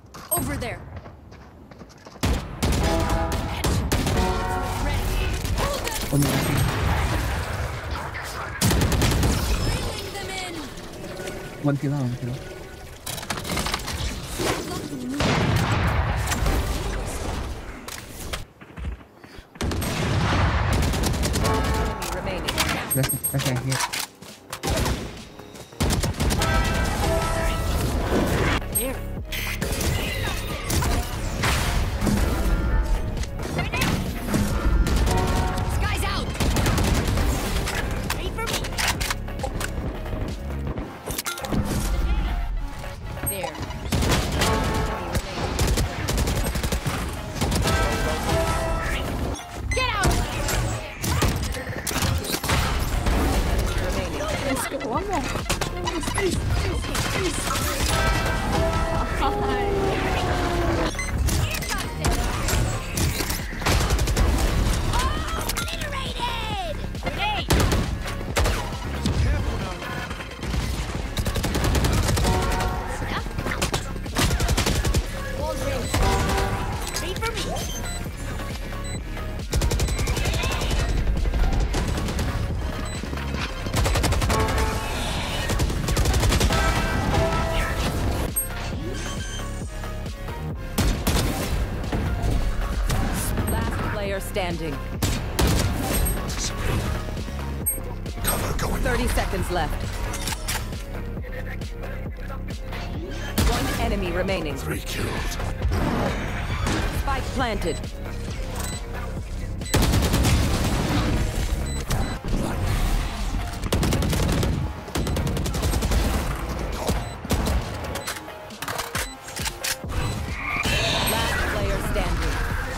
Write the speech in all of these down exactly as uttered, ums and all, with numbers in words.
Over there. One more. Reeling them in. One kill, one kill. Remaining. That's that's right here. There. Sky's out. Ready for me. There. Get out. Let's go. One more. Please, please, please. Hi. Obliterated! Grenade! Walls raised. Ready for me. Last player standing. Cover going. thirty seconds left. One enemy remaining. Three killed. Spike planted. Last player standing.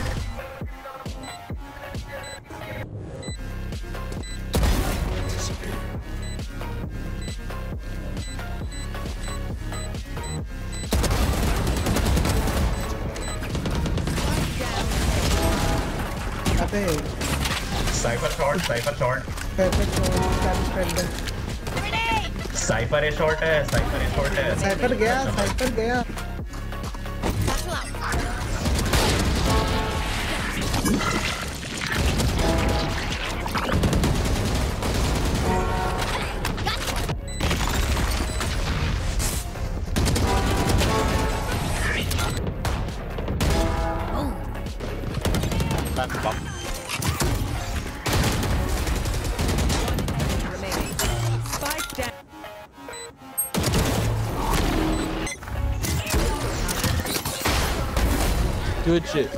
Ate, Cypher short, Cypher short. Cypher short, Cypher spender. Grenade! Cypher is short है, Cypher is short है. Cypher गया, Cypher गया. Satchel out. Remaining. Spike down. Good shit.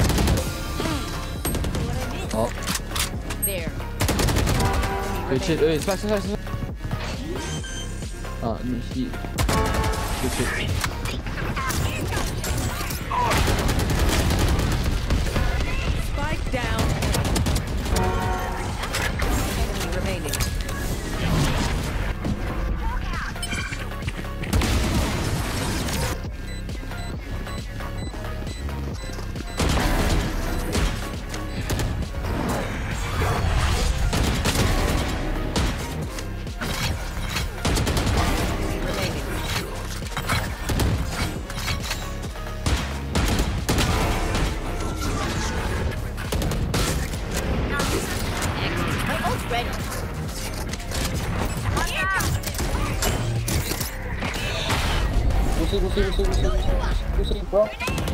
Oh, There. good shit. Wait, slash, slash, slash. Ah, no, he. Good shit. Spike down. Enemy remaining. My ult's ready. Pushing, pushing, pushing, pushing, pushing, bro.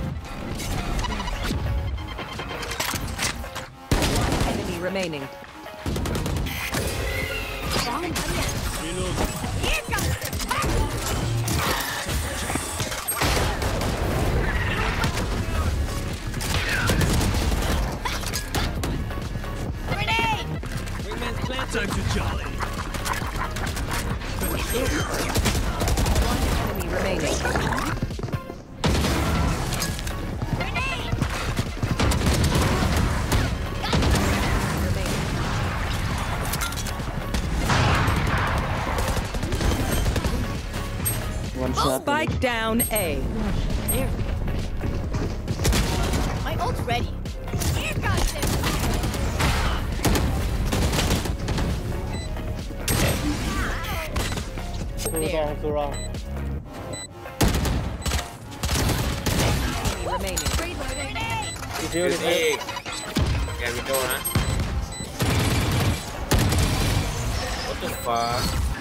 Enemy remaining. Here comes Grenade! Time to jolly. Enemy remaining. Grenade! Remaining. One shot. Spike down A. There. My ult's ready. Here comes it. Too wrong, too wrong. ยืนอีกแกนวิดโดนะ What the fuck